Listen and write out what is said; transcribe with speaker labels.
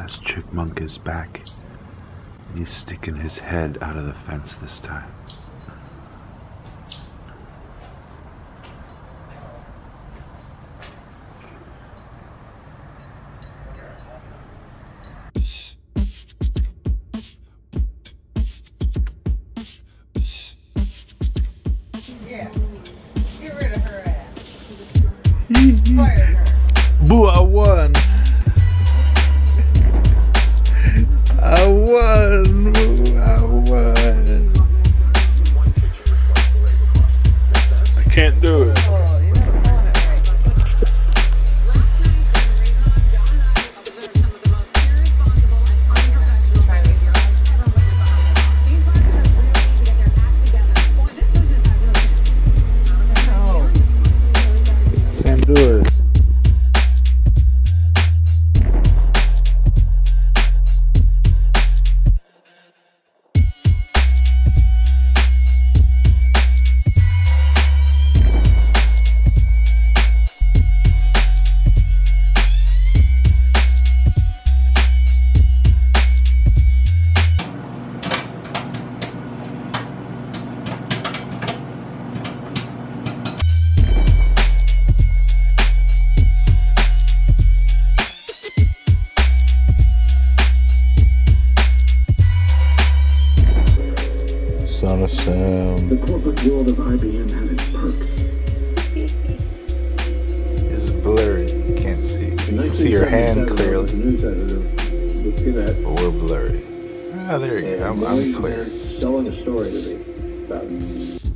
Speaker 1: Last chipmunk is back. He's sticking his head out of the fence this time.
Speaker 2: Yeah, get rid of her ass. Fire her.
Speaker 1: Boo, I won! I won! Boo, I won! I can't do it.
Speaker 2: Oh, you don't want it right.
Speaker 1: Can't do it. Son of Sam.
Speaker 3: The corporate world of IBM has its perks.
Speaker 1: It's blurry. You can't see. You can see your hand clearly. But we're blurry. Ah, there you go. I'm clear.
Speaker 3: Selling a story to me about